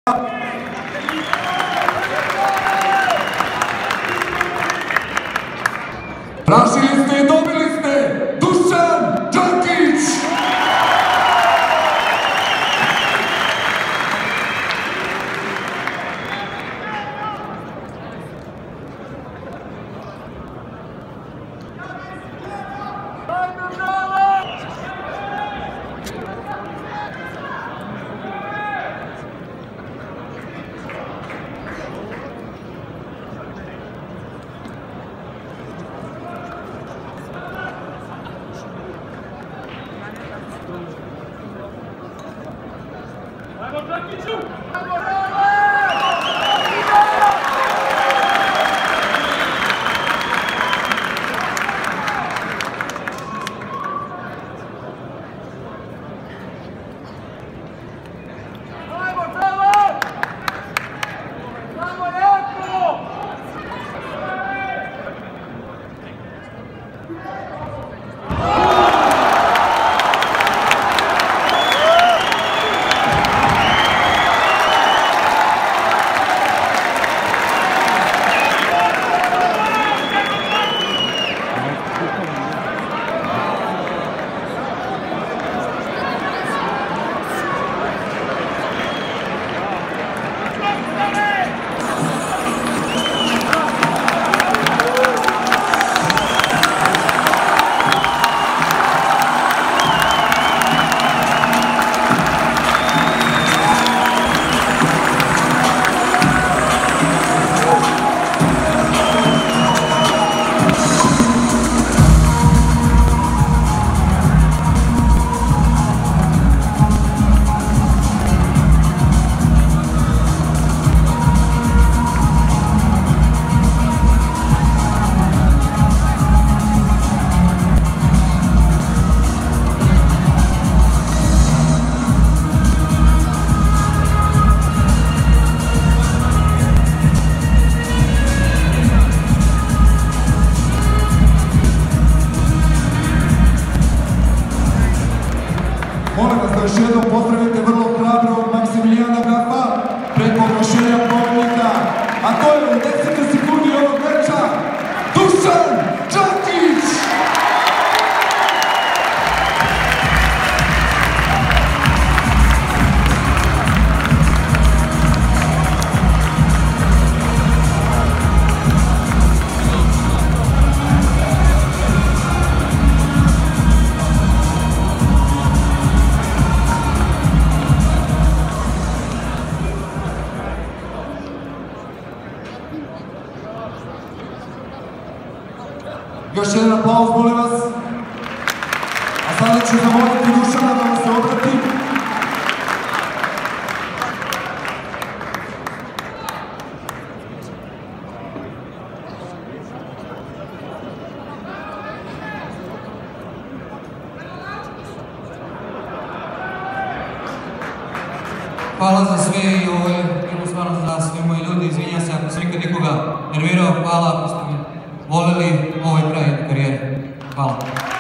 Tražili ste i dobili ste Dušan Đakić! Molim vas da još jednom pozdravite vrlo hrabrog Maksimilijana Grafa preko oglašenja pobjednika, a to je u 10 sekundi ovog meča Dušan Đakić! Još jedan aplauz, molim vas. A sada ću zamoliti Dušana da vam se obrati. Hvala za sve i ovo je bilo stvarno za sve moji ljudi. Izvinjam se ako sam ikad nikoga nervirao. Hvala ako ste me voleli, ovo je kraj karijere. Hvala.